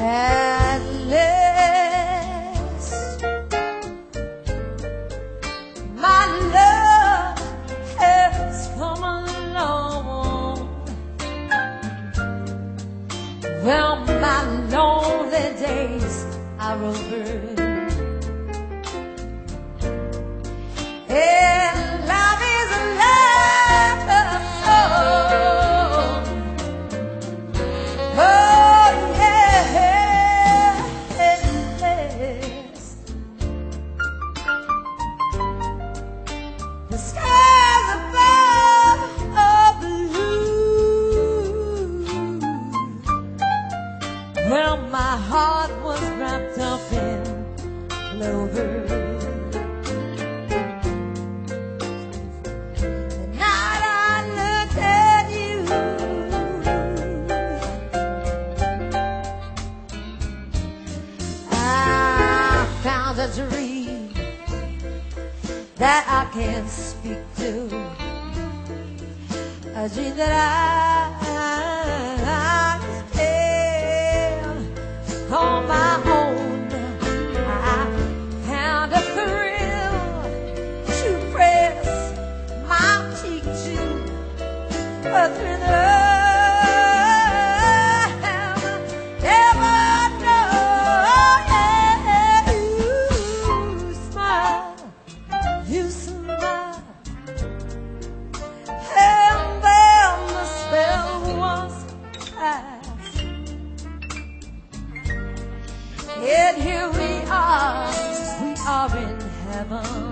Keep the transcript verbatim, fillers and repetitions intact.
At last, my love has come along. Well, my lonely days are over, and life is alive. Oh, oh yes. The skies above are blue. Well, my heart was wrapped up in clover. The night I looked at you, I found a dream that I can't speak to, a dream that I understand on my own. I found a thrill to press my cheek to, a thrill that I never known. Yeah, you smile, you smile, and then the spell was cast. And here we are, we are in heaven.